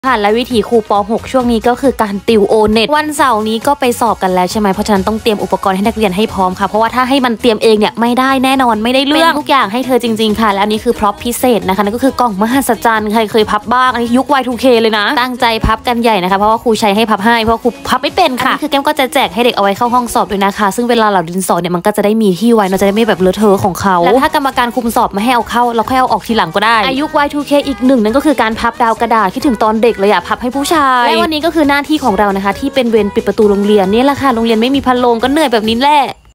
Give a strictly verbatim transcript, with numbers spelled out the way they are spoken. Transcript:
ค่ะและวิถีครูป .หก ช่วงนี้ก็คือการติวโอเน็ตวันเสาร์นี้ก็ไปสอบกันแล้วใช่ไหมเพราะฉะนั้นต้องเตรียมอุปกรณ์ให้นักเรียนให้พร้อมค่ะเพราะว่าถ้าให้มันเตรียมเองเนี่ยไม่ได้แน่นอนไม่ได้เรื่องทุกอย่างให้เธอจริงๆค่ะและอันนี้คือพร็อพพิเศษนะคะนั่นก็คือกล่องมหัศจรรย์ใครเคยพับบ้างอันนี้ยุค วาย ทู เค เลยนะตั้งใจพับกันใหญ่นะคะเพราะว่าครูใช้ให้พับให้เพราะครูพับไม่เป็นค่ะคือแก้มก็จะแจกให้เด็กเอาไว้เข้าห้องสอบด้วยนะคะซึ่งเวลาเราดินสอเนี่ยมันก็จะได้มีที่ไว้เราจะได้ไม่แบบเลอะเทอะของเขาและถ้ากรรมการคุมสอบไม่ให้เอาเข้าเราค่อยเอาออกทีหลังก็ได้อายุ วาย ทู เค อีกหนึ่งนั่นก็คือการพับดาวกระดาษคิดถึงตอนเด็กเลยอะพับให้ผู้ชายและวันนี้ก็คือหน้าที่ของเรานะคะที่เป็นเวรปิดประตูโรงเรียนนี่แหละค่ะโรงเรียนไม่มีพัดลมก็เหนื่อยแบบนี้แหละ